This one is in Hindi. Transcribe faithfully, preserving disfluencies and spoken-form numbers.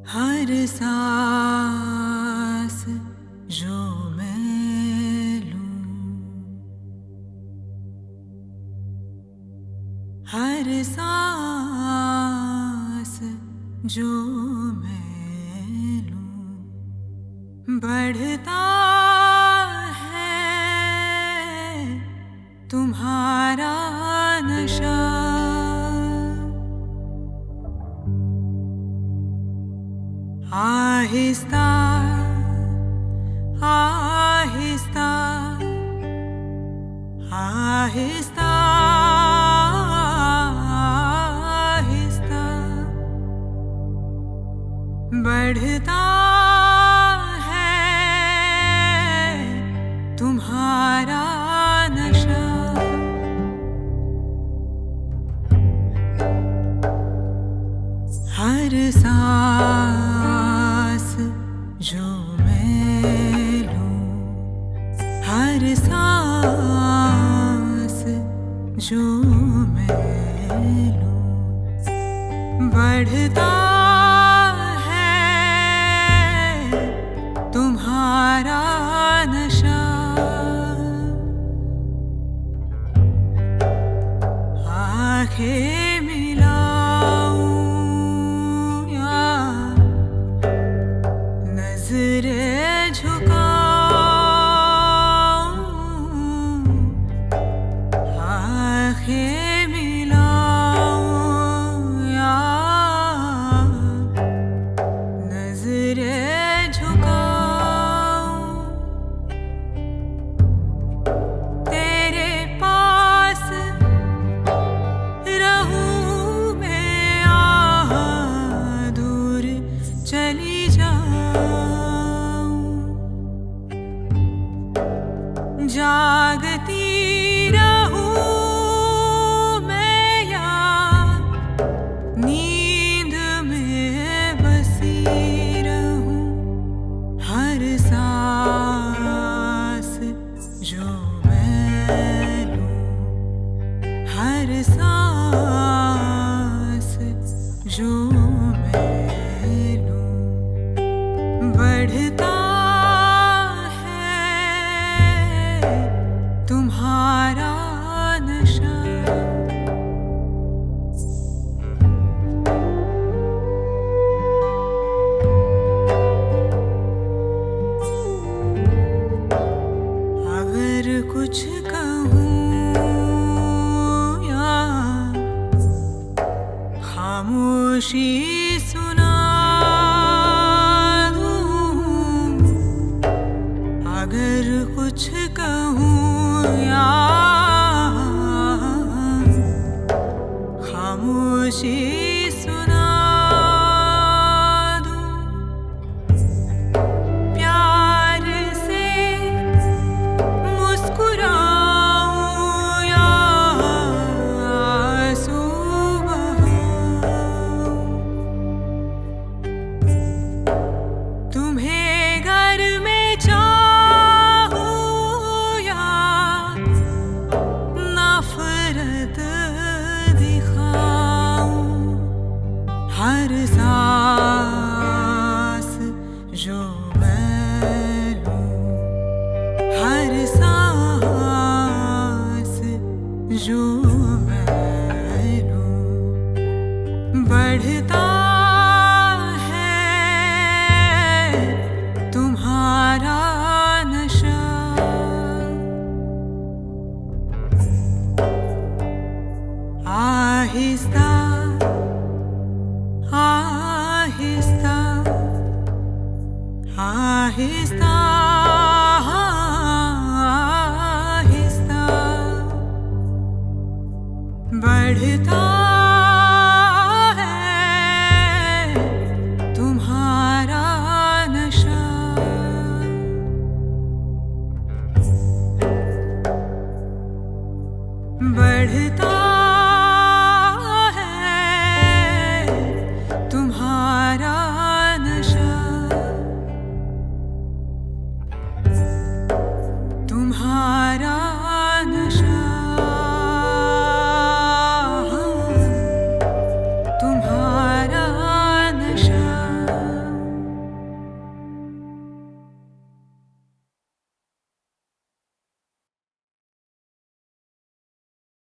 हर सांस जो मैं लूं, हर सांस जो मैं लूं, बढ़ता है तुम्हारा नशा। आहिस्ता आहिस्ता आहिस्ता आहिस्ता बढ़ता है तुम्हारा नशा। हर सांस जो मैं लूं, हर सांस जो मैं लूं, बढ़ता है तुम्हारा नशा। आंखें मिलाऊं या नजरें झुकाऊं, आंखें मिलाऊं या नजरें झुकाऊं, तेरे पास रहूं मैं या दूर चली जाऊं, जागती रहूं मैं या नींद में बसी रहूं। हर सांस जो मैं लूं, हर सांस जो मैं लूं, बढ़ता तुम्हारा नशा। अगर कुछ कहूं या खामोशी सुना दूं, अगर कुछ कहूं या खामोशी सुना दूं, प्यार से मुस्कुराऊं या आंसू बहाऊं, तुम्हें घर में चाहूं या नफरत दिखाऊं। हर सांस जो मैं लूं, हर सांस जो मैं लूं, बढ़ता है तुम्हारा नशा। आहिस्ता आहिस्ता आहिस्ता